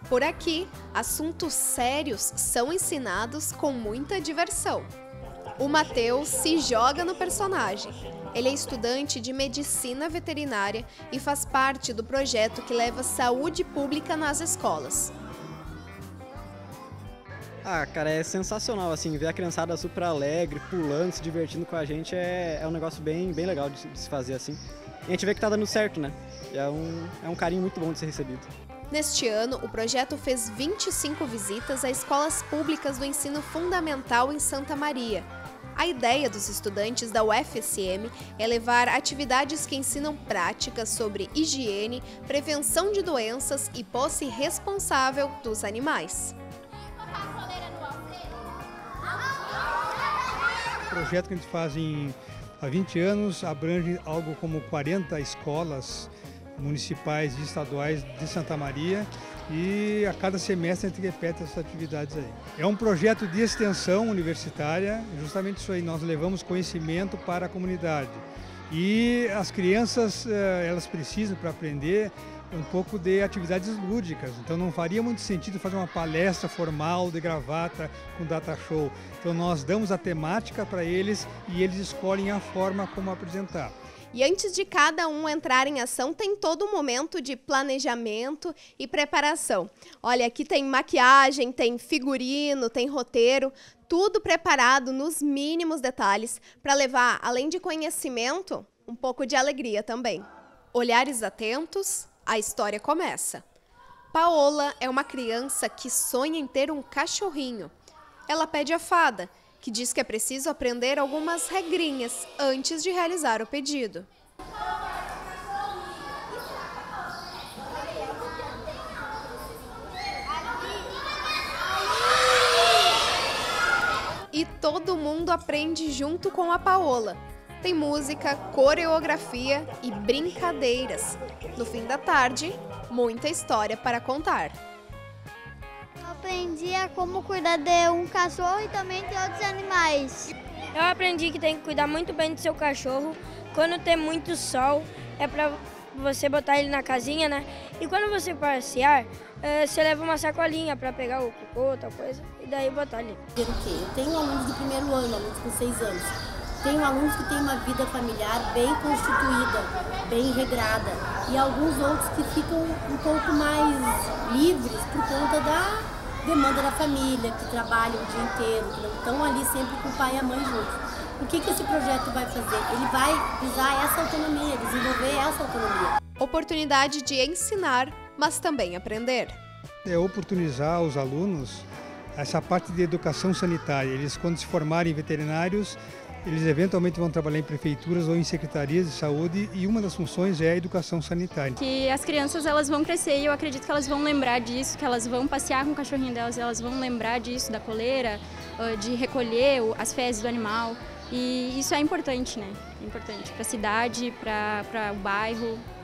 Por aqui, assuntos sérios são ensinados com muita diversão. O Matheus se joga no personagem. Ele é estudante de medicina veterinária e faz parte do projeto que leva saúde pública nas escolas. Cara, é sensacional, assim, ver a criançada super alegre, pulando, se divertindo com a gente é um negócio bem legal de se fazer, assim. E a gente vê que tá dando certo, né? E é um carinho muito bom de ser recebido. Neste ano, o projeto fez 25 visitas a escolas públicas do ensino fundamental em Santa Maria. A ideia dos estudantes da UFSM é levar atividades que ensinam práticas sobre higiene, prevenção de doenças e posse responsável dos animais. O projeto que a gente faz há 20 anos abrange algo como 40 escolas municipais e estaduais de Santa Maria e a cada semestre a gente repete essas atividades aí. É um projeto de extensão universitária, justamente isso aí, nós levamos conhecimento para a comunidade. E as crianças, elas precisam para aprender um pouco de atividades lúdicas, então não faria muito sentido fazer uma palestra formal de gravata com data show. Então nós damos a temática para eles e eles escolhem a forma como apresentar. E antes de cada um entrar em ação, tem todo um momento de planejamento e preparação. Olha, aqui tem maquiagem, tem figurino, tem roteiro, tudo preparado nos mínimos detalhes para levar, além de conhecimento, um pouco de alegria também. Olhares atentos, a história começa. Paola é uma criança que sonha em ter um cachorrinho. Ela pede a fada, que diz que é preciso aprender algumas regrinhas antes de realizar o pedido. E todo mundo aprende junto com a Paola. Tem música, coreografia e brincadeiras. No fim da tarde, muita história para contar. Aprendi a como cuidar de um cachorro e também de outros animais. Eu aprendi que tem que cuidar muito bem do seu cachorro. Quando tem muito sol, é para você botar ele na casinha, né? E quando você passear, você leva uma sacolinha para pegar o cocô, tal coisa, e daí botar ali. Eu tenho alunos do primeiro ano, alunos com 6 anos. Tenho alunos que têm uma vida familiar bem constituída, bem regrada. E alguns outros que ficam um pouco mais livres por conta da demanda da família, que trabalham o dia inteiro, que não estão ali sempre com o pai e a mãe juntos. O que esse projeto vai fazer? Ele vai visar essa autonomia, desenvolver essa autonomia. Oportunidade de ensinar, mas também aprender. É oportunizar os alunos essa parte de educação sanitária. Eles, quando se formarem veterinários, eles eventualmente vão trabalhar em prefeituras ou em secretarias de saúde e uma das funções é a educação sanitária. Que as crianças elas vão crescer e eu acredito que elas vão lembrar disso, que elas vão passear com o cachorrinho delas, elas vão lembrar disso, da coleira, de recolher as fezes do animal. E isso é importante, né? É importante para a cidade, para o bairro.